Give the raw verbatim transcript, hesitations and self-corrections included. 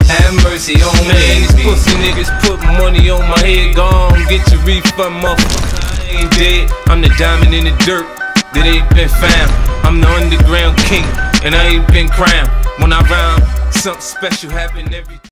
have mercy on me. Man, these pussy niggas put money on my head. Gone, get your refund, motherfucker. I ain't dead. I'm the diamond in the dirt that ain't been found. I'm the underground king, and I ain't been crowned. When I rhyme, something special happen every